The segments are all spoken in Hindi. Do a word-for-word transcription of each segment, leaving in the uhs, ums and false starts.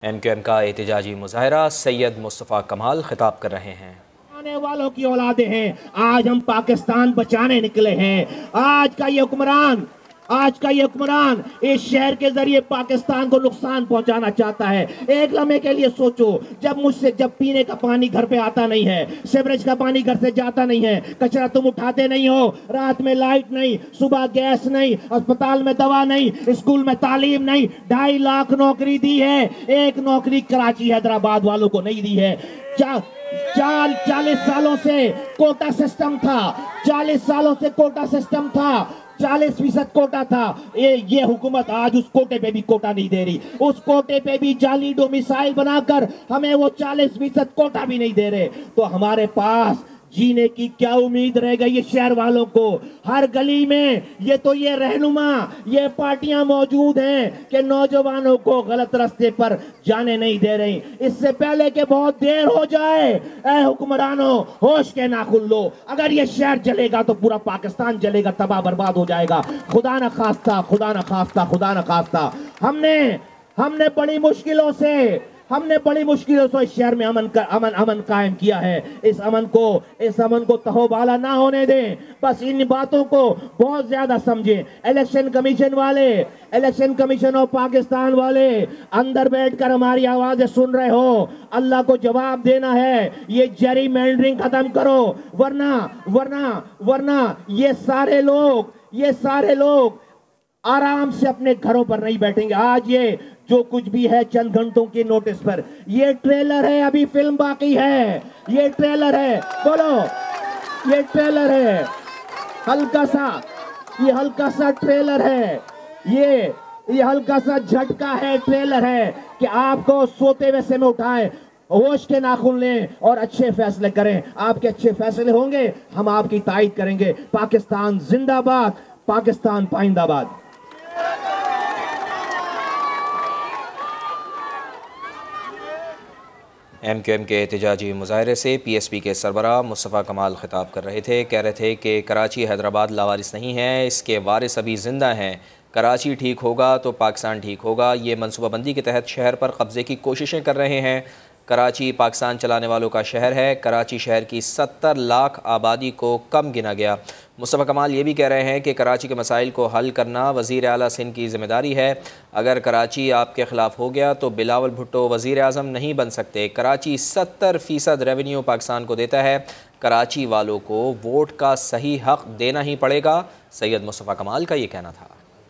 एम क्यू एम का एहतजाजी मुजाहरा, सैयद मुस्तफ़ा कमाल खिताब कर रहे हैं। आने वालों की औलादे हैं, आज हम पाकिस्तान बचाने निकले हैं। आज का ये हुक्मरान आज का ये हुक्मरान इस शहर के जरिए पाकिस्तान को नुकसान पहुंचाना चाहता है। एक लम्हे के लिए सोचो, जब मुझसे जब पीने का पानी घर पे आता नहीं है, सीवरेज का पानी घर से जाता नहीं है, कचरा तुम उठाते नहीं हो, रात में लाइट नहीं, सुबह गैस नहीं, अस्पताल में दवा नहीं, स्कूल में तालीम नहीं, ढाई लाख नौकरी दी है, एक नौकरी कराची हैदराबाद वालों को नहीं दी है। चा, चाल चालीस सालों से कोटा सिस्टम था, चालीस सालों से कोटा सिस्टम था, चालीस फीसद कोटा था। ये ये हुकूमत आज उस कोटे पे भी कोटा नहीं दे रही, उस कोटे पे भी जाली डोमिसाइल बनाकर हमें वो चालीस फीसद कोटा भी नहीं दे रहे। तो हमारे पास जीने की क्या उम्मीद रह गई है शहर वालों को? हर गली में ये तो ये रहनुमा, ये पार्टियां मौजूद हैं कि नौजवानों को गलत रास्ते पर जाने नहीं दे रही। इससे पहले कि बहुत देर हो जाए, ऐ हुक्मरानों, होश के नाखुन लो। अगर ये शहर जलेगा तो पूरा पाकिस्तान जलेगा, तबाह बर्बाद हो जाएगा। खुदा न खास्ता, खुदा न खास्ता, खुदा न खास्ता। हमने हमने बड़ी मुश्किलों से हमने बड़ी मुश्किलों से इस शहर में अमन का अमन अमन कायम किया है। इस अमन को इस अमन को तहोबाला ना होने दें। बस इन बातों को बहुत ज्यादा समझें। इलेक्शन कमीशन वाले इलेक्शन कमीशन ऑफ पाकिस्तान वाले अंदर बैठकर हमारी आवाजें सुन रहे हो, अल्लाह को जवाब देना है। ये जेरी मैंडरिंग खत्म करो, वरना वरना वरना ये सारे लोग ये सारे लोग आराम से अपने घरों पर नहीं बैठेंगे। आज ये जो कुछ भी है चंद घंटों के नोटिस पर, ये ट्रेलर है, अभी फिल्म बाकी है। ये ट्रेलर है, बोलो, ये ट्रेलर है, हल्का सा ये हल्का सा ट्रेलर है। ये ये हल्का सा झटका है, ट्रेलर है कि आपको सोते हुए से में उठाएं। होश के नाखून लें और अच्छे फैसले करें। आपके अच्छे फैसले होंगे, हम आपकी तायद करेंगे। पाकिस्तान जिंदाबाद, पाकिस्तान पाइंदाबाद। एम क्यू एम के एहतजाजी मुजाहरे से पी एस पी के सरबराह मुस्तफ़ा कमाल खिताब कर रहे थे। कह रहे थे कि कराची हैदराबाद लावारिस नहीं है, इसके वारिस अभी ज़िंदा हैं। कराची ठीक होगा तो पाकिस्तान ठीक होगा। ये मनसूबाबंदी के तहत शहर पर कब्ज़े की कोशिशें कर रहे हैं। कराची पाकिस्तान चलाने वालों का शहर है। कराची शहर की सत्तर लाख आबादी को कम गिना गया। मुस्तफ़ा कमाल ये भी कह रहे हैं कि कराची के मसाइल को हल करना वज़ीर आला सिंध की ज़िम्मेदारी है। अगर कराची आपके ख़िलाफ़ हो गया तो बिलावल भुट्टो वज़ीर आज़म नहीं बन सकते। कराची सत्तर फ़ीसद रेवेन्यू पाकिस्तान को देता है। कराची वालों को वोट का सही हक़ देना ही पड़ेगा। सैयद मुस्तफ़ा कमाल का ये कहना था।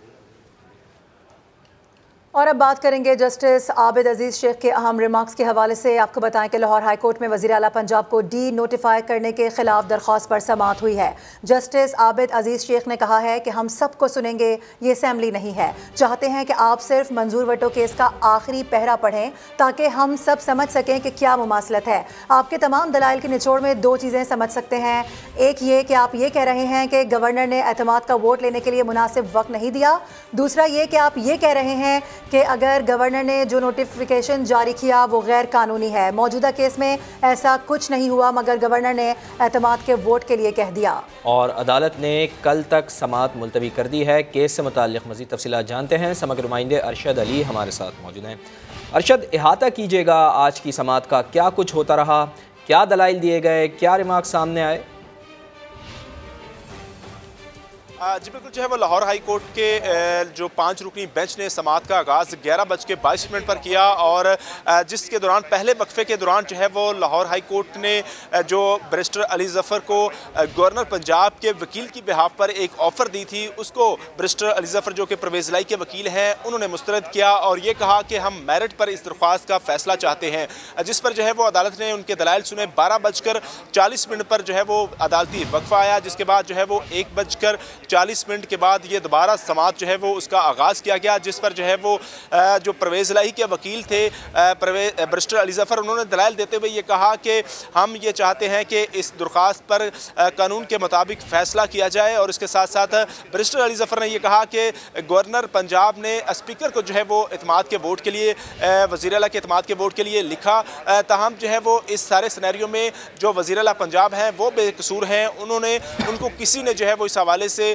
और अब बात करेंगे जस्टिस आबिद अजीज़ शेख के अहम रिमार्क्स के हवाले से। आपको बताएं कि लाहौर हाई कोर्ट में वज़ीर आला पंजाब को डी नोटिफाई करने के खिलाफ दरख्वास्त पर समाअत हुई है। जस्टिस आबिद अजीज़ शेख ने कहा है कि हम सबको सुनेंगे, ये असम्बली नहीं है। चाहते हैं कि आप सिर्फ मंजूर वटो केस का आखिरी पहरा पढ़ें ताकि हम सब समझ सकें कि क्या मुमासलत है। आपके तमाम दलाइल के निचोड़ में दो चीज़ें समझ सकते हैं। एक ये कि आप ये कह रहे हैं कि गवर्नर ने एतमाद का वोट लेने के लिए मुनासिब वक्त नहीं दिया। दूसरा ये कि आप ये कह रहे हैं कि अगर गवर्नर ने जो नोटिफिकेशन जारी किया वो गैर कानूनी है। मौजूदा केस में ऐसा कुछ नहीं हुआ, मगर गवर्नर ने एतमाद के वोट के लिए कह दिया। और अदालत ने कल तक समाअत मुलतवी कर दी है। केस से मुताल्लिक़ मज़ीद तफसीलात जानते हैं। समग्र नुमाइंदे अरशद अली हमारे साथ मौजूद हैं। अरशद, इहाता कीजिएगा आज की समाअत का, क्या कुछ होता रहा, क्या दलाइल दिए गए, क्या रिमार्क सामने आए? जी बिल्कुल, जो है वो लाहौर हाई कोर्ट के जो पाँच रुकनी बेंच ने समाअत का आगाज़ ग्यारह बज के बाईस मिनट पर किया और जिसके दौरान पहले वक्फे के दौरान जो है वो लाहौर हाई कोर्ट ने जो बैरिस्टर अली ज़फ़र को गवर्नर पंजाब के वकील की बिहाफ पर एक ऑफ़र दी थी, उसको बैरिस्टर अली ज़फ़र जो कि परवेज़ लाई के वकील हैं उन्होंने मुस्तरद किया और ये कहा कि हम मेरिट पर इस दरख्वास्त का फ़ैसला चाहते हैं। जिस पर जो है वो अदालत ने उनके दलाइल सुने। बारह बजकर चालीस मिनट पर जो है वो अदालती वक्फा आया, जिसके बाद जो है वो एक बजकर चालीस मिनट के बाद ये दोबारा समाअत जो है वो उसका आगाज़ किया गया, जिस पर जो है वो जो परवेज़ इलाही के वकील थे बैरिस्टर अली ज़फ़र, उन्होंने दलाइल देते हुए ये कहा कि हम ये चाहते हैं कि इस दरख्वास्त पर कानून के मुताबिक फ़ैसला किया जाए। और इसके साथ साथ बैरिस्टर अली ज़फ़र ने यह कहा कि गवर्नर पंजाब ने स्पीकर को जो है वो इत्मीनान के वोट के लिए, वज़ीर आला के इत्मीनान के वोट के लिए लिखा। ताहम जो है वो इस सारे सिनेरियो में जो वज़ीर आला पंजाब हैं वो बेकसूर हैं, उन्होंने उनको किसी ने जो है वो इस हवाले से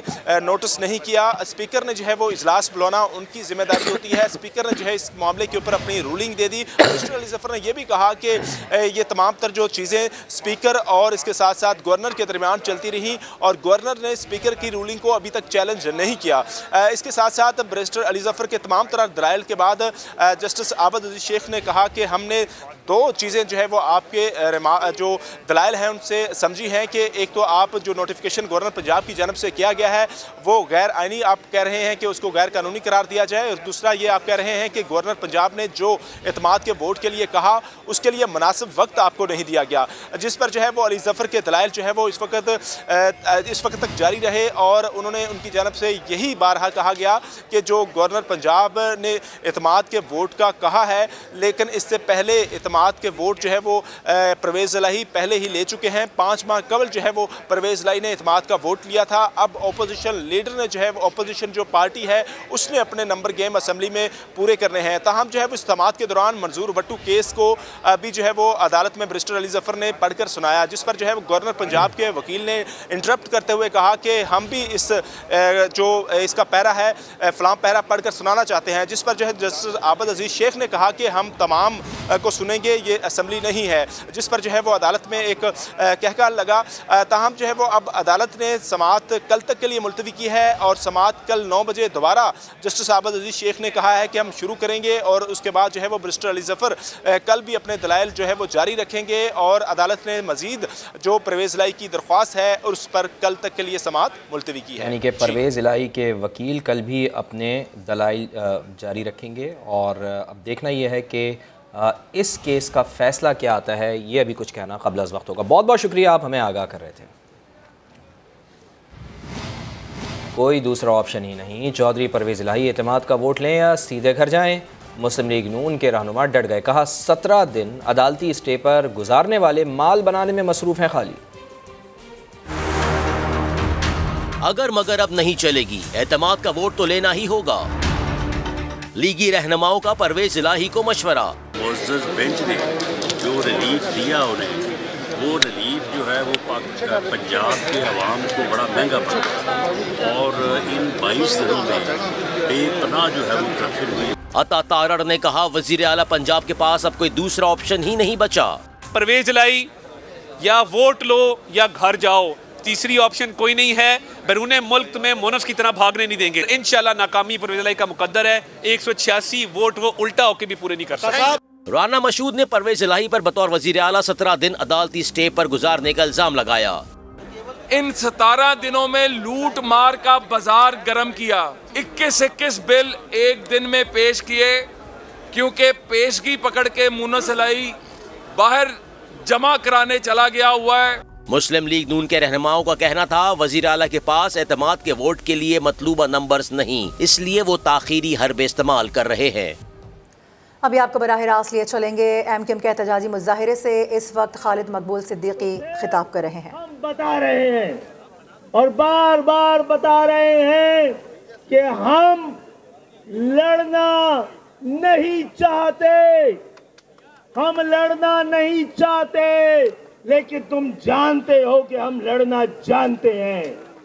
नोटिस नहीं किया। स्पीकर ने जो है वो इजलास बुलाना उनकी जिम्मेदारी होती है। स्पीकर ने जो है इस मामले के ऊपर अपनी रूलिंग दे दी। बैरिस्टर अली ज़फ़र ने यह भी कहा कि ये तमाम तर जो चीज़ें स्पीकर और इसके साथ साथ गवर्नर के दरमियान चलती रही और गवर्नर ने स्पीकर की रूलिंग को अभी तक चैलेंज नहीं किया। इसके साथ साथ बैरिस्टर अली ज़फ़र के तमाम तरह दलाइल के बाद जस्टिस आबिद अजीज़ शेख ने कहा कि हमने दो चीज़ें जो है वो आपके जो दलाइल हैं उनसे समझी हैं कि एक तो आप जो नोटिफिकेशन गवर्नर पंजाब की जानब से किया गया है वो गैर आइनी आप कह रहे हैं कि उसको गैर कानूनी करार दिया जाए, और दूसरा ये आप कह रहे हैं कि गवर्नर पंजाब ने जो एतमाद के वोट के लिए कहा उसके लिए मुनासिब वक्त आपको नहीं दिया गया, जिस पर जो है वो अली ज़फ़र के दलाइल जो है वो इस वक्त इस वक्त तक जारी रहे। और उन्होंने उनकी जानब से यही बारहा कहा गया कि जो गवर्नर पंजाब ने एतमाद के वोट का कहा है, लेकिन इससे पहले एतमाद के वोट जो है वो परवेज़ इलाही पहले ही ले चुके हैं। पाँच माह कबल जो है वो परवेज़ इलाही ने एतमाद का वोट लिया था। अब अपोजिशन लीडर ने जो है अपोजिशन जो पार्टी है उसने अपने नंबर गेम असम्बली में पूरे करने हैं। ताहम जो है वो इस्तेमाल के दौरान मंजूर भट्टू केस को अभी जो है वो अदालत में बैरिस्टर अली ज़फ़र ने पढ़कर सुनाया, जिस पर जो है वो गवर्नर पंजाब के वकील ने इंटरप्ट करते हुए कहा कि हम भी इस जो इसका पैरा है फलाम पैरा पढ़कर सुनाना चाहते हैं, जिस पर जो है जस्टिस आबिद अजीज़ शेख ने कहा कि हम तमाम को सुनेंगे, ये असम्बली नहीं है, जिस पर जो है वो अदालत में एक कहकार लगा। ताहम जो है वो अब अदालत ने समाअत कल तक के लिए मुलतवी की है और समाअत कल नौ बजे दोबारा जस्टिस आबिद अजीज़ शेख ने कहा है कि हम शुरू करेंगे, और उसके बाद जो है वो बैरिस्टर अली ज़फ़र कल भी अपने दलाइल जो है वो जारी रखेंगे। और अदालत ने मजीद जो परवेज़ इलाही की दरख्वास्त है उस पर कल तक के लिए समाअत मुलतवी की है। यानी कि परवेज़ इलाही के वकील कल भी अपने दलाइल जारी रखेंगे, और अब देखना यह है कि इस केस का फ़ैसला क्या आता है, ये अभी कुछ कहना क़ब्ल अज़ वक्त होगा। बहुत बहुत शुक्रिया, आप हमें आगाह कर रहे थे। कोई दूसरा ऑप्शन ही नहीं, चौधरी परवेज़ इलाही एतमाद का वोट लें या सीधे घर जाएं। मुस्लिम लीग नून के रहनुमा डट गए, कहा सत्रह दिन अदालती स्टे पर गुजारने वाले माल बनाने में मसरूफ हैं खाली। अगर मगर अब नहीं चलेगी, एतमाद का वोट तो लेना ही होगा। लीगी रहनुमाओं का परवेज़ इलाही को मशवरा। मुअज़्ज़ज़ बेंच ने जो रिलीफ दिया उन्हें, वो रिलीफ जो है वो पंजाब के अवाम को बड़ा महंगा पड़ा, और इन बाईस दिनों में बेपनाह जो है वो करप्शन हुई। अता तारड़ ने कहा वज़ीर आला पंजाब के पास अब कोई दूसरा ऑप्शन ही नहीं बचा। परवेज़ इलाही या वोट लो या घर जाओ, तीसरी ऑप्शन कोई नहीं है। बैरून मुल्क तुम्हें मोनस की तरह भागने नहीं देंगे। इंशाल्लाह नाकामी परवेज़ इलाही का मुकद्दर है। एक सौ छियासी वोट वो उल्टा होके भी पूरे नहीं कर सकते। राना मशहूद ने परवेज़ इलाही पर बतौर वज़ीर आला सत्रह दिन अदालती स्टे पर गुजारने का इल्जाम लगाया। इन सतारह दिनों में लूट मार का बाजार गर्म किया। इक्कीस इक्कीस बिल एक दिन में पेश किए, क्योंकि पेशगी पकड़ के मुनस इलाही बाहर जमा कराने चला गया हुआ है। मुस्लिम लीग नून के रहनुमाओं का कहना था वज़ीर आला के पास एतमाद के वोट के लिए मतलूबा नंबर्स नहीं, इसलिए वो ताखीरी हरबे इस्तेमाल कर रहे हैं। अभी आपको बराह रास्त लिए चलेंगे एम क्यू एम के एहतजाजी मुजाहिरे से। इस वक्त खालिद मकबूल सिद्दीकी खिताब कर रहे हैं। हम बता रहे हैं और बार बार बता रहे हैं कि हम लड़ना नहीं चाहते, हम लड़ना नहीं चाहते, लेकिन तुम जानते हो कि हम लड़ना जानते हैं।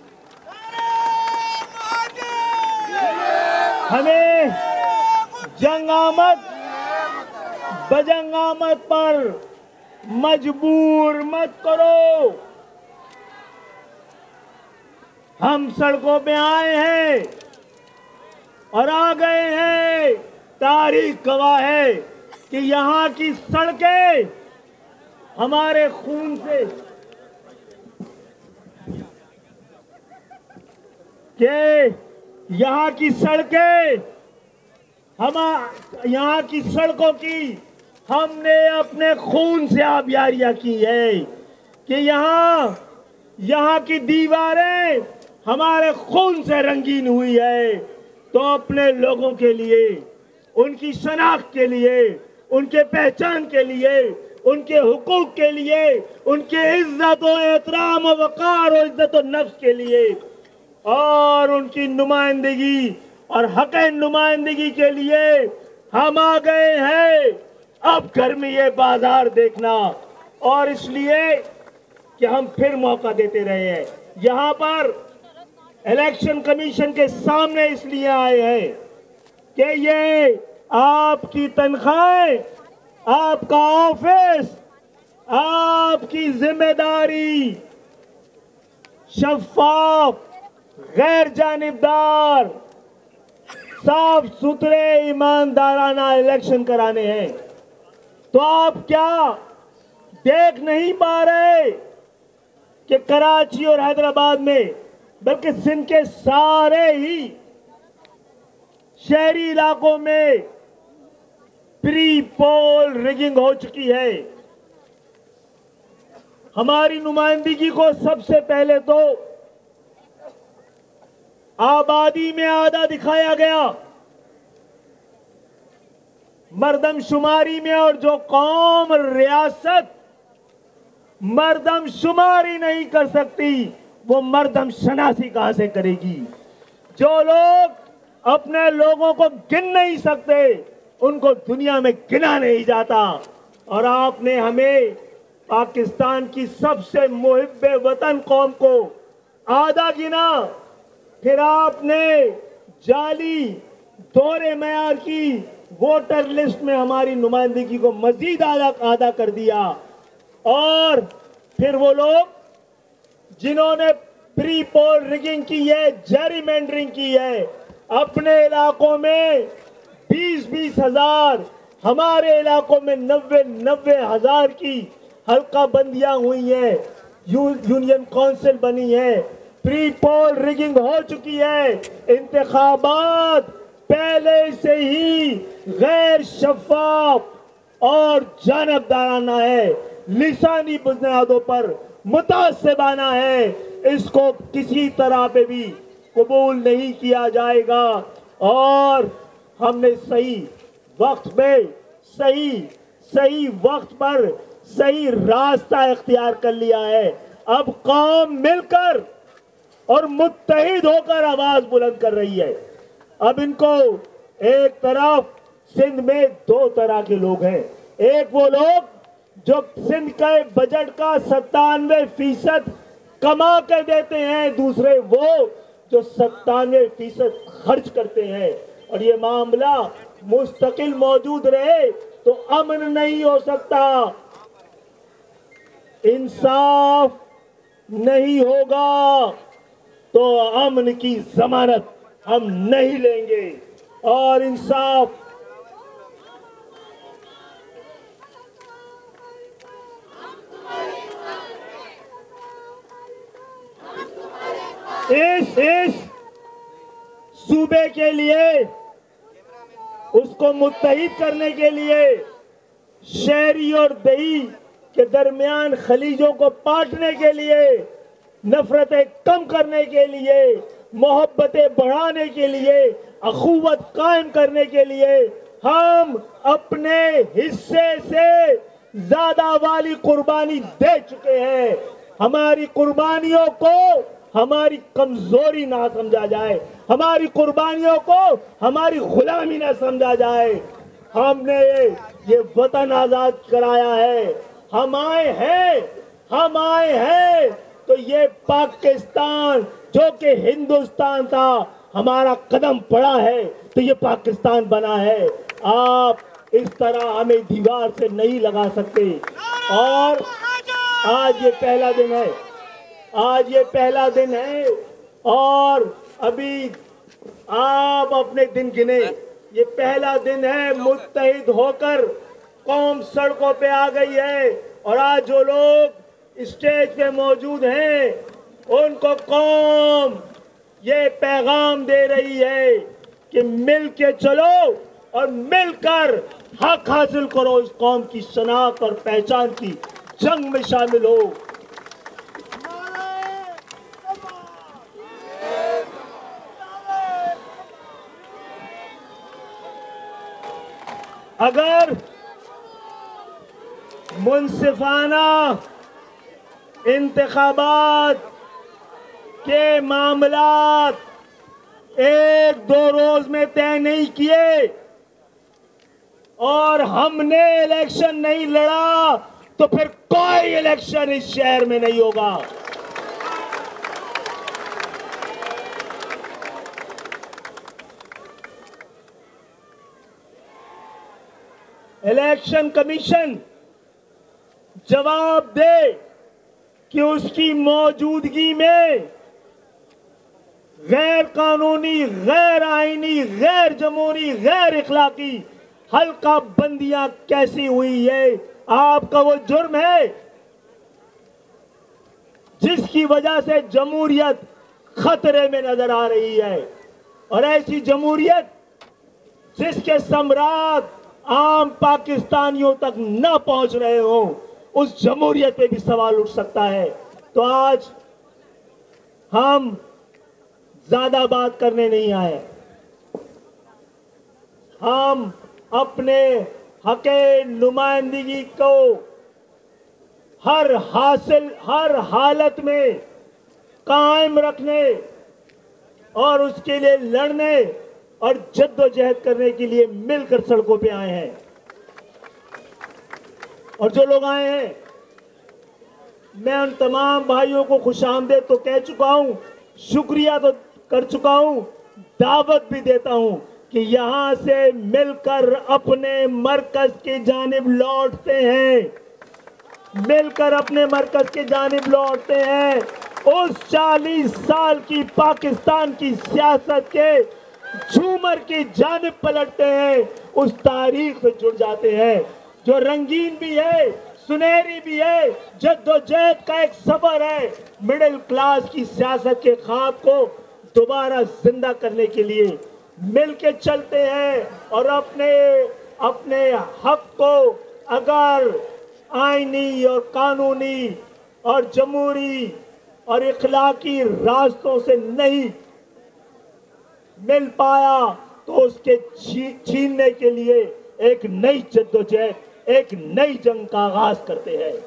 हमें जंगामत बजंगामत पर मजबूर मत करो। हम सड़कों पे आए हैं और आ गए हैं। तारीख गवाह है कि यहाँ की सड़कें हमारे खून से, कि यहाँ की सड़कें हम यहाँ की सड़कों की हमने अपने खून से आबियारियां की है, कि यहाँ यहाँ की दीवारें हमारे खून से रंगीन हुई है। तो अपने लोगों के लिए, उनकी शनाख्त के लिए, उनके पहचान के लिए, उनके हुकूक के लिए, उनके इज्जत और एहतराम और वक़ार और इज्जत और नफ्स के लिए, और उनकी नुमाइंदगी और हक़ नुमाइंदगी के लिए हम आ गए हैं। अब घर में ये बाजार देखना, और इसलिए कि हम फिर मौका देते रहे हैं। यहाँ पर इलेक्शन कमीशन के सामने इसलिए आए हैं कि ये आपकी तनख्वाहें, आपका ऑफिस, आपकी जिम्मेदारी शफाफ, गैर जानिबदार, साफ सुथरे ईमानदाराना इलेक्शन कराने हैं। तो आप क्या देख नहीं पा रहे कि कराची और हैदराबाद में, बल्कि सिंध के सारे ही शहरी इलाकों में प्री पोल रिगिंग हो चुकी है। हमारी नुमाइंदगी को सबसे पहले तो आबादी में आधा दिखाया गया, मर्दमशुमारी में, और जो कौम रियासत मर्दमशुमारी नहीं कर सकती वो मर्दम शनासी कहां से करेगी। जो लोग अपने लोगों को गिन नहीं सकते उनको दुनिया में गिना नहीं जाता। और आपने हमें पाकिस्तान की सबसे मुहिब्बे वतन कौम को आधा गिना, फिर आपने जाली दोहरे मयार की वोटर लिस्ट में हमारी नुमाइंदगी को मजीद आधा आधा कर दिया। और फिर वो लोग जिन्होंने प्री पोल रिगिंग की है, जेरीमेंडरिंग की है, अपने इलाकों में बीस बीस हजार, हमारे इलाकों में नब्बे नब्बे हजार की हल्का बंदियां हुई हैं, यू, यूनियन काउंसिल बनी है, प्री पोल रिगिंग हो चुकी है, इंतखाबात पहले से ही गैर शफाफ और जानबदाराना है, लिसानी बुनियादों पर मुतासिबाना है। इसको किसी तरह पे भी कबूल नहीं किया जाएगा। और हमने सही वक्त पे सही सही वक्त पर सही रास्ता इख्तियार कर लिया है। अब कौम मिलकर और मुत्तहिद होकर आवाज बुलंद कर रही है। अब इनको एक तरफ सिंध में दो तरह के लोग हैं, एक वो लोग जो सिंध के बजट का सत्तानवे फीसद कमा कर देते हैं, दूसरे वो जो सत्तानवे फीसद खर्च करते हैं। और ये मामला मुस्तकिल मौजूद रहे तो अमन नहीं हो सकता, इंसाफ नहीं होगा तो अमन की जमानत हम नहीं लेंगे। और इंसाफ इस इस सूबे के लिए, उसको मुत्तहिद करने के लिए, शहरी और दही के दरमियान खलीजों को पाटने के लिए, नफरतें कम करने के लिए, मोहब्बतें बढ़ाने के लिए, अखुवत कायम करने के लिए हम अपने हिस्से से ज्यादा वाली कुर्बानी दे चुके हैं। हमारी कुर्बानियों को हमारी कमजोरी ना समझा जाए, हमारी कुर्बानियों को हमारी गुलामी ना समझा जाए। हमने ये वतन आजाद कराया है, हम आए हैं हम आए हैं तो ये पाकिस्तान जो कि हिंदुस्तान था, हमारा कदम पड़ा है तो ये पाकिस्तान बना है। आप इस तरह हमें दीवार से नहीं लगा सकते। और आज ये पहला दिन है, आज ये पहला दिन है और अभी आप अपने दिन गिने। ये पहला दिन है, मुत्तहिद होकर कौम सड़कों पे आ गई है। और आज जो लोग स्टेज पे मौजूद हैं उनको कौम ये पैगाम दे रही है कि मिल के चलो और मिलकर हक हासिल करो, इस कौम की शनाख्त और पहचान की जंग में शामिल हो। अगर मुनसिफाना इंतखाबात के मामलात एक दो रोज में तय नहीं किए और हमने इलेक्शन नहीं लड़ा तो फिर कोई इलेक्शन इस शहर में नहीं होगा। इलेक्शन कमीशन जवाब दे कि उसकी मौजूदगी में गैर कानूनी, गैर आईनी, गैर जमहूरी, गैर इखलाकी हल्का बंदियां कैसी हुई है। आपका वो जुर्म है जिसकी वजह से जमहूरियत खतरे में नजर आ रही है, और ऐसी जमहूरियत जिसके सम्राट आम पाकिस्तानियों तक न पहुंच रहे हो, उस जमहूरियत पे भी सवाल उठ सकता है। तो आज हम ज्यादा बात करने नहीं आए, हम अपने हक़े नुमाइंदगी को हर हासिल हर हालत में कायम रखने और उसके लिए लड़ने और जद्दोजहद करने के लिए मिलकर सड़कों पे आए हैं। और जो लोग आए हैं, मैं उन तमाम भाइयों को खुशामदीद तो कह चुका हूं, शुक्रिया तो कर चुका हूं, दावत भी देता हूं कि यहां से मिलकर अपने मरकज की जानिब लौटते हैं, मिलकर अपने मरकज की जानिब लौटते हैं। उस चालीस साल की पाकिस्तान की सियासत के झूमर की जानिब पलटते हैं, उस तारीख से जुड़ जाते हैं जो रंगीन भी है, सुनहरी भी है, जद्दोजहद का एक सफर है। मिडिल क्लास की सियासत के ख्वाब को दोबारा जिंदा करने के लिए मिलके चलते हैं और अपने अपने हक को अगर आईनी और कानूनी और जमहूरी और इखलाकी रास्तों से नहीं मिल पाया तो उसके छीनने के लिए एक नई जद्दोजहद, एक नई जंग का आगाज करते हैं।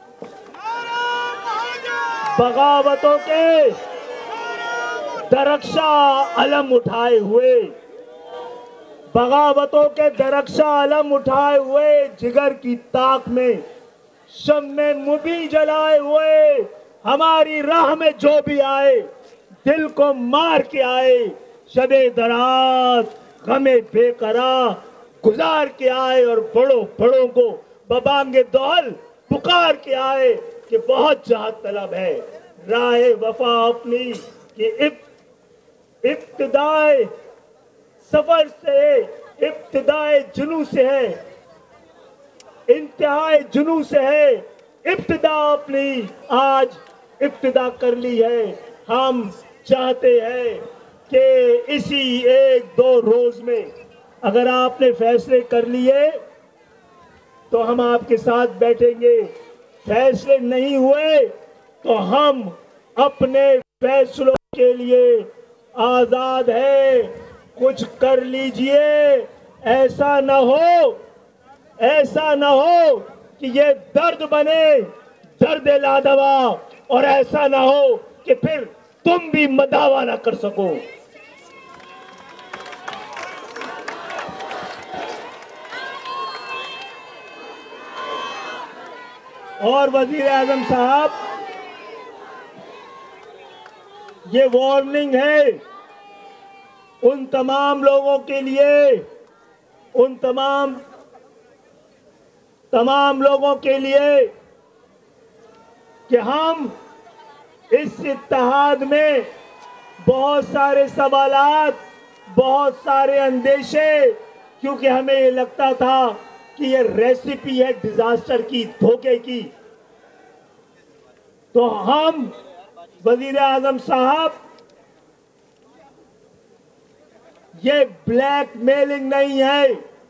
बगावतों के दरख्शा अलम उठाए हुए, बगावतों के दरख्शा अलम उठाए हुए, जिगर की ताक में शम्मे मुबी जलाए हुए, हमारी राह में जो भी आए दिल को मार के आए, शबे दरात गमे बेकरा गुजार के आए और बड़ों बड़ों को बबांगे दौल पुकार के आए कि बहुत चाहत तलब है। राहे वफा अपनी कि इब इब्तिदाए सफर से, इब्तिदाए जुनू से है, इंतहाए जुनू से है, इब्तिदा अपनी आज इब्तिदा कर ली है। हम चाहते हैं कि इसी एक दो रोज में अगर आपने फैसले कर लिए तो हम आपके साथ बैठेंगे, फैसले नहीं हुए तो हम अपने फैसलों के लिए आजाद है। कुछ कर लीजिए, ऐसा ना हो ऐसा ना हो कि ये दर्द बने दर्द लादवा, और ऐसा ना हो कि फिर तुम भी मदावा ना कर सको। और वजीर आजम साहब, ये वार्निंग है उन तमाम लोगों के लिए, उन तमाम तमाम लोगों के लिए कि हम इस इत्तेहाद में बहुत सारे सवालात, बहुत सारे अंदेशे, क्योंकि हमें ये लगता था कि ये रेसिपी है डिजास्टर की, धोखे की। तो हम वजीर आजम साहब, ये ब्लैकमेलिंग नहीं है,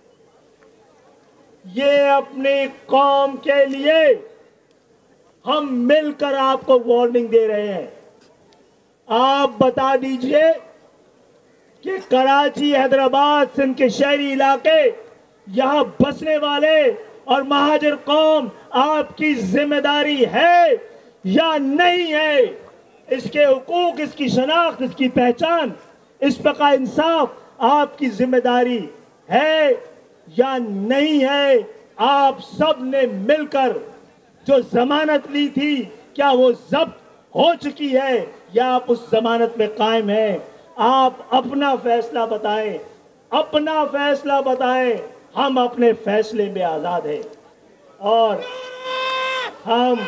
ये अपनी कौम के लिए हम मिलकर आपको वार्निंग दे रहे हैं। आप बता दीजिए कि कराची, हैदराबाद, सिंध के शहरी इलाके, यहां बसने वाले और महाजर कौम आपकी जिम्मेदारी है या नहीं है? इसके हुकूक, इसकी शनाख्त, इसकी पहचान, इस पर का इंसाफ आपकी जिम्मेदारी है या नहीं है? आप सब ने मिलकर जो जमानत ली थी, क्या वो जब्त हो चुकी है या आप उस जमानत में कायम हैं? आप अपना फैसला बताएं, अपना फैसला बताएं। हम अपने फैसले में आज़ाद हैं और हम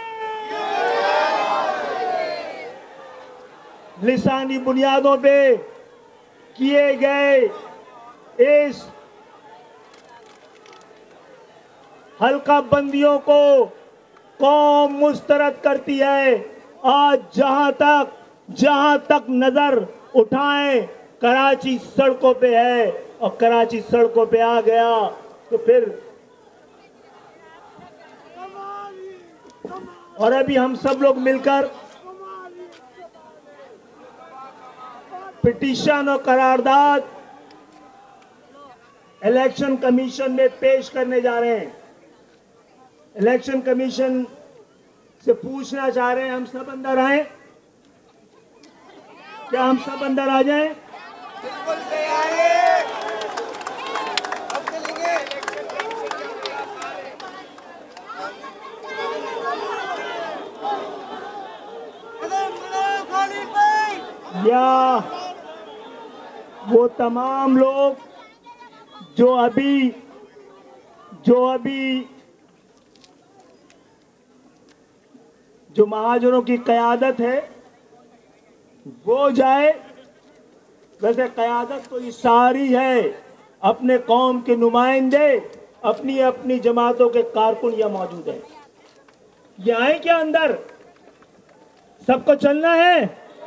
लिसानी बुनियादों पे किए गए इस हल्का बंदियों को कौम मुस्तरद करती है। आज जहां तक जहां तक नजर उठाएं कराची सड़कों पे है और कराची सड़कों पे आ गया तो फिर और अभी हम सब लोग मिलकर पिटीशन और करारदाद इलेक्शन कमीशन में पेश करने जा रहे हैं। इलेक्शन कमीशन से पूछना चाह रहे हैं हम सब अंदर आए, क्या हम सब अंदर आ जाएं? या वो तमाम लोग जो अभी जो अभी जो महाजनों की क़यादत है वो जाए। वैसे क़यादत तो ये सारी है, अपने कौम के नुमाइंदे अपनी अपनी जमातों के कारकुन यहाँ मौजूद हैं। ये आए क्या अंदर? सबको चलना है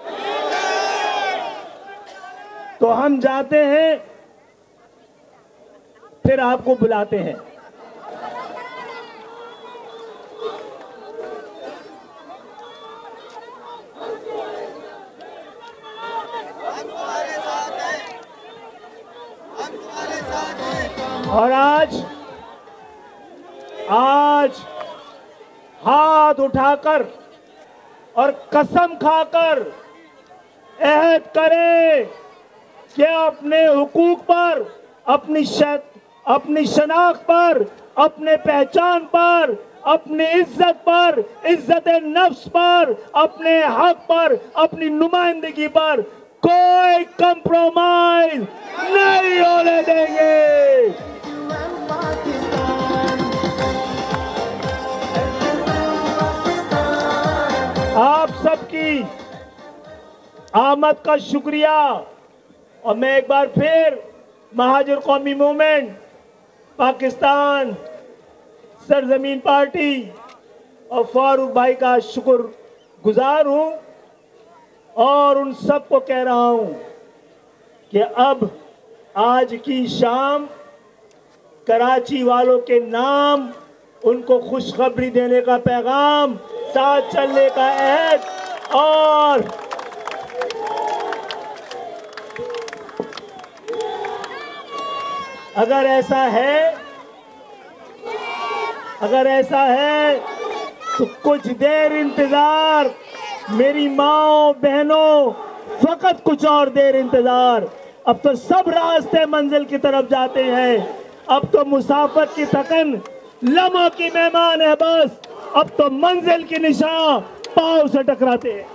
तो हम जाते हैं, फिर आपको बुलाते हैं। और आज आज हाथ उठाकर और कसम खाकर अहद करें कि अपने हुकूक पर, अपनी शत, अपनी शनाख्त पर, अपने पहचान पर, अपनी इज्जत पर, इज्जत नफ्स पर, अपने हक पर, अपनी नुमाइंदगी पर कोई कंप्रोमाइज नहीं होने देंगे। आप सबकी आमद का शुक्रिया और मैं एक बार फिर महाजर कौमी मूवमेंट पाकिस्तान सरजमीन पार्टी और फारूक भाई का शुक्र गुजार हूं और उन सबको कह रहा हूं कि अब आज की शाम कराची वालों के नाम उनको खुशखबरी देने का पैगाम, साथ चलने का अहद और अगर ऐसा है अगर ऐसा है तो कुछ देर इंतजार, मेरी माओ बहनों, फकत कुछ और देर इंतजार। अब तो सब रास्ते मंजिल की तरफ जाते हैं, अब तो मुसाफिर की थकन लम्हों की मेहमान है बस, अब तो मंजिल की निशान पाँव से टकराते हैं।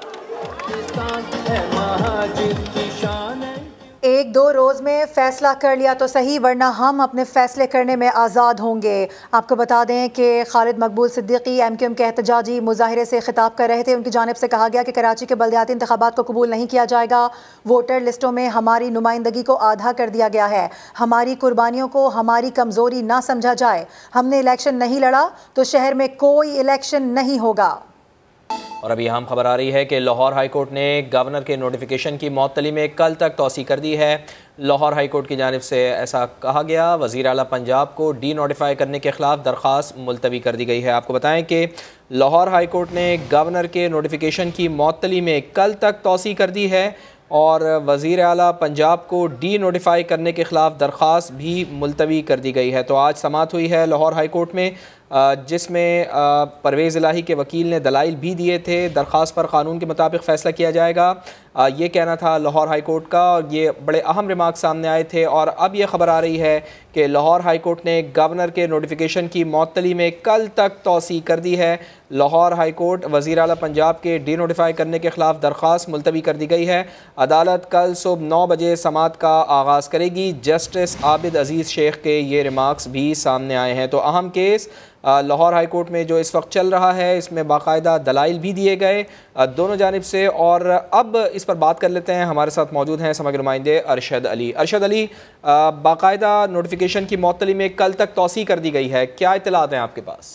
एक दो रोज़ में फ़ैसला कर लिया तो सही, वरना हम अपने फ़ैसले करने में आज़ाद होंगे। आपको बता दें कि खालिद मकबूल सिद्दीकी एम क्यू एम के एहतजाजी मुजाहिरे से खिताब कर रहे थे। उनकी जानिब से कहा गया कि कराची के बल्दियाती इंतखाबात को कबूल नहीं किया जाएगा। वोटर लिस्टों में हमारी नुमाइंदगी को आधा कर दिया गया है। हमारी कुर्बानियों को हमारी कमज़ोरी ना समझा जाए। हमने इलेक्शन नहीं लड़ा तो शहर में कोई इलेक्शन नहीं होगा। और अभी अहम खबर आ रही है कि लाहौर हाई कोर्ट ने गवर्नर के नोटिफिकेशन की मअतली में कल तक तौसी कर दी है। लाहौर हाई कोर्ट की जानिब से ऐसा कहा गया, वज़ीर आला पंजाब को डी नोटिफाई करने के ख़िलाफ़ दरख्वास्त मुलतवी कर दी गई है। आपको बताएं कि लाहौर हाई कोर्ट ने गवर्नर के नोटिफिकेशन की मअतली में कल तक तौसी कर दी है और वज़ीर आला पंजाब को डी नोटिफाई करने के ख़िलाफ़ दरख्वास्त भी मुलतवी कर दी गई है। तो आज समाअत हुई है लाहौर हाई कोर्ट में, जिसमें परवेज़ इलाही के वकील ने दलाइल भी दिए थे। दरख्वास्त पर क़ानून के मुताबिक फ़ैसला किया जाएगा। ये कहना था लाहौर हाई कोर्ट का और ये बड़े अहम रिमार्क सामने आए थे। और अब ये खबर आ रही है कि लाहौर हाई कोर्ट ने गवर्नर के नोटिफिकेशन की मअतली में कल तक तौसी कर दी है। लाहौर हाई कोर्ट वज़ीर आला पंजाब के डी नोटिफाई करने के ख़िलाफ़ दरख्वास्त मुलतवी कर दी गई है। अदालत कल सुबह नौ बजे समात का आगाज़ करेगी। जस्टिस आबिद अजीज़ शेख के ये रिमार्क्स भी सामने आए हैं। तो अहम केस लाहौर हाई कोर्ट में जो इस वक्त चल रहा है, इसमें बाकायदा दलाइल भी दिए गए दोनों जानिब से। और अब इस पर बात कर लेते हैं। हमारे साथ मौजूद हैं समग्र नुमाइंदे अरशद अली। अरशद अली, बाकायदा नोटिफिकेशन की मअतली में कल तक तौसी कर दी गई है, क्या इत्तलात हैं आपके पास?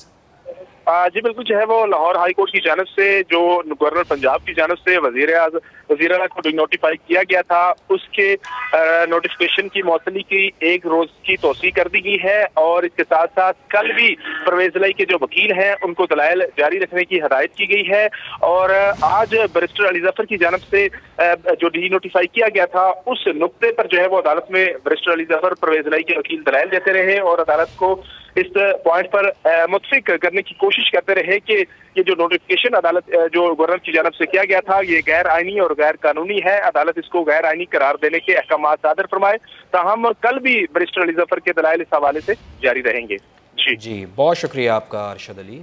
जी बिल्कुल, जो है वो लाहौर हाई कोर्ट की जानब से जो गवर्नर पंजाब की जानब से वजीर वजीर आला को नोटिफाई किया गया था, उसके नोटिफिकेशन की मौसली की एक रोज की तोसी कर दी गई है। और इसके साथ साथ कल भी परवेज लाई के जो वकील हैं उनको दलाइल जारी रखने की हदायत की गई है। और आज बैरिस्टर अली जफर की जानब से जो डी नोटिफाई किया गया था, उस नुक्ते पर जो है वो अदालत में बैरिस्टर अली जफर परवेज लाई के वकील दलाइल देते रहे और अदालत को इस पॉइंट पर मुतफिक करने की कोशिश करते रहे कि ये जो नोटिफिकेशन अदालत जो गवर्नर की जानब से किया गया था, ये गैर आईनी और गैर कानूनी है। अदालत इसको गैर आईनी करार देने के अहकाम सादर फरमाए। ताहम कल भी बैरिस्टर अली जफर के दलाइल इस हवाले से जारी रहेंगे। जी जी, बहुत शुक्रिया आपका अरशद अली।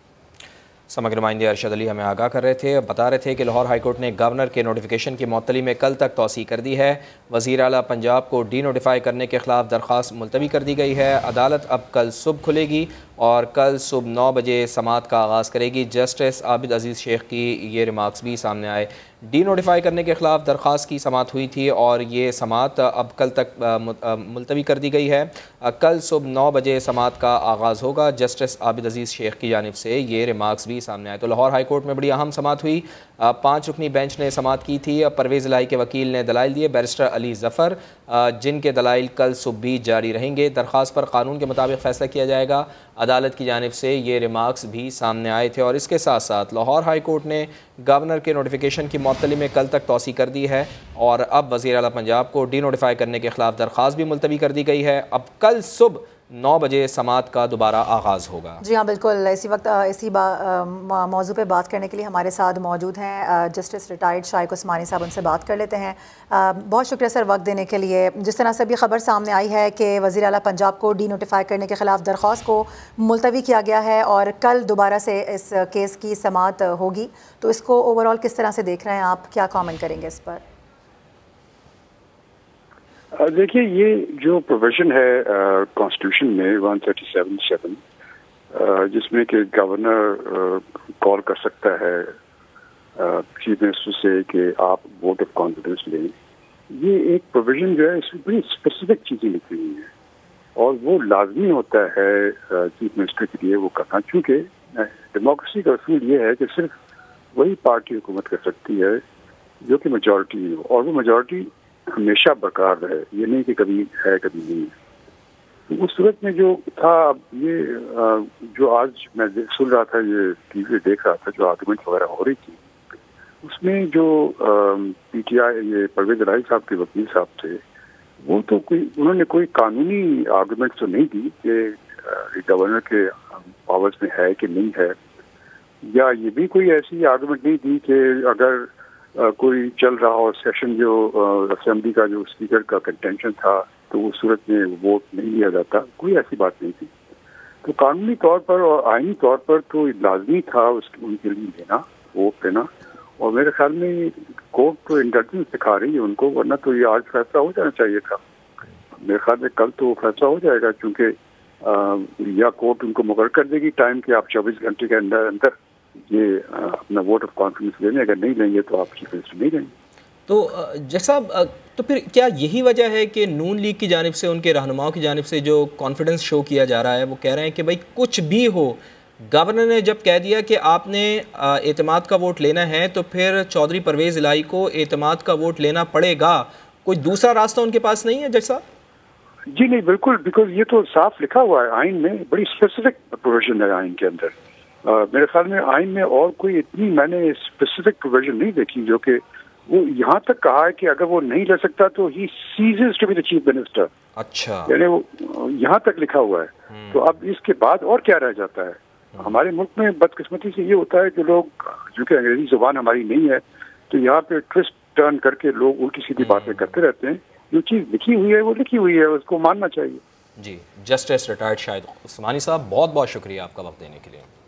समग्र नुमाइंदे अरशद अली हमें आगाह कर रहे थे, बता रहे थे कि लाहौर हाई कोर्ट ने गवर्नर के नोटिफिकेशन की मअतली में कल तक तौसी कर दी है। वज़ीर आला पंजाब को डी नोटिफाई करने के ख़िलाफ़ दरख्वास्त मुलतवी कर दी गई है। अदालत अब कल सुबह खुलेगी और कल सुबह नौ बजे समात का आगाज़ करेगी। जस्टिस आबिद अजीज़ शेख की ये रिमार्क्स भी सामने आए। डी नोटिफाई करने के ख़िलाफ़ दरख्वास्त की समात हुई थी और ये समात अब कल तक मुलतवी कर दी गई है। कल सुबह नौ बजे समात का आगाज़ होगा। जस्टिस आबिद अजीज़ शेख की जानिब से ये रिमार्क्स भी सामने आए। तो लाहौर हाई कोर्ट में बड़ी अहम समात हुई। पाँच रुकनी बेंच ने समात की थी। परवेज़ लाई के वकील ने दलाइल दिए, बैरिस्टर अली ज़फ़र, जिनके दलाइल कल सुबह भी जारी रहेंगे। दरख्वास्त पर कानून के मुताबिक फ़ैसला किया जाएगा। अदालत की जानिब से ये रिमार्क्स भी सामने आए थे। और इसके साथ साथ लाहौर हाई कोर्ट ने गवर्नर के नोटिफिकेशन की मअतली में कल तक तौसी कर दी है और अब वज़ीर आला पंजाब को डी नोटिफाई करने के ख़िलाफ़ दरख्वास्त भी मुलतवी कर दी गई है। अब कल सुबह नौ बजे समात का दोबारा आगाज़ होगा। जी हाँ, बिल्कुल। इसी वक्त इसी मौजू पे बात करने के लिए हमारे साथ मौजूद हैं जस्टिस रिटायर्ड शाइक उस्मानी साहब, उनसे बात कर लेते हैं। बहुत शुक्रिया सर वक्त देने के लिए। जिस तरह से अभी खबर सामने आई है कि वज़ीर आला पंजाब को डी नोटिफाई करने के ख़िलाफ़ दरख्वास्त को मुलतवी किया गया है और कल दोबारा से इस केस की समात होगी, तो इसको ओवरऑल किस तरह से देख रहे हैं आप, क्या कॉमेंट करेंगे इस पर? देखिए, ये जो प्रोविजन है कॉन्स्टिट्यूशन में वन थर्टी सेवन सेवन, जिसमें कि गवर्नर कॉल कर सकता है चीफ मिनिस्टर से कि आप वोट ऑफ कॉन्फिडेंस लें, ये एक प्रोविजन जो है इसमें बड़ी स्पेसिफिक चीज़ें लिखी हुई हैं और वो लाजमी होता है चीफ मिनिस्टर के लिए वो करना, क्योंकि डेमोक्रेसी का असूल ये है कि सिर्फ वही पार्टी हुकूमत कर सकती है जो कि मेजॉरिटी हो और वो मेजॉरिटी हमेशा बरकरार रहे, ये नहीं कि कभी है कभी नहीं है। तो उस सूरत में जो था, ये जो आज मैं सुन रहा था, ये टीवी देख रहा था, जो आर्गुमेंट वगैरह हो रही थी, उसमें जो पीटीआई ये परवेज लाई साहब के वकील साहब थे, वो तो कोई उन्होंने कोई कानूनी आर्गुमेंट तो नहीं दी कि गवर्नर के पावर्स में है कि नहीं है, या ये भी कोई ऐसी आर्गुमेंट नहीं दी कि अगर Uh, कोई चल रहा हो सेशन जो असेंबली uh, का जो स्पीकर का कंटेंशन था तो उस सूरत में वोट नहीं लिया जाता, कोई ऐसी बात नहीं थी। तो कानूनी तौर पर और आईनी तौर पर तो लाजमी था उसके उनके लिए लेना, वोट देना। और मेरे ख्याल में कोर्ट तो इंटेलिजेंस दिखा रही है उनको, वरना तो ये आज फैसला हो जाना चाहिए था। मेरे ख्याल में कल तो फैसला हो जाएगा, क्योंकि uh, या कोर्ट उनको मुकर्रर कर देगी टाइम कि आप चौबीस घंटे के अंदर अंदर ये अपना वोट ऑफ कॉन्फिडेंस लेने, अगर नहीं लेंगे तो आप चीफ मिनिस्टर नहीं लेंगे। तो जैसा तो फिर क्या यही वजह है कि नून लीग की जानिब से, उनके रहनुमाओं की जानिब से जो कॉन्फिडेंस शो किया जा रहा है, वो कह रहे हैं कि भाई कुछ भी हो, गवर्नर ने जब कह दिया कि आपने एतमाद का वोट लेना है तो फिर चौधरी परवेज इलाही को एतमाद का वोट लेना पड़ेगा, कोई दूसरा रास्ता उनके पास नहीं है जैसा? जी नहीं, बिल्कुल, बिकॉज ये तो साफ लिखा हुआ है आइन में, बड़ी स्पेसिफिक प्रोविजन है आइन के अंदर। Uh, मेरे ख्याल में आइन में और कोई इतनी मैंने स्पेसिफिक प्रोविजन नहीं देखी, जो कि वो यहाँ तक कहा है कि अगर वो नहीं ले सकता तो ही ceases to be the chief minister. अच्छा, यानी वो यहाँ तक लिखा हुआ है। तो अब इसके बाद और क्या रह जाता है? हमारे मुल्क में बदकिस्मती से ये होता है कि लोग, जो कि अंग्रेजी जुबान हमारी नहीं है, तो यहाँ पे ट्विस्ट टर्न करके लोग उल्टी सीधी बातें करते रहते हैं। जो चीज़ लिखी हुई है वो लिखी हुई है, उसको मानना चाहिए। जी, जस्टिस रिटायर्ड शाहिद उस्मानी साहब, बहुत बहुत शुक्रिया आपका वक्त देने के लिए।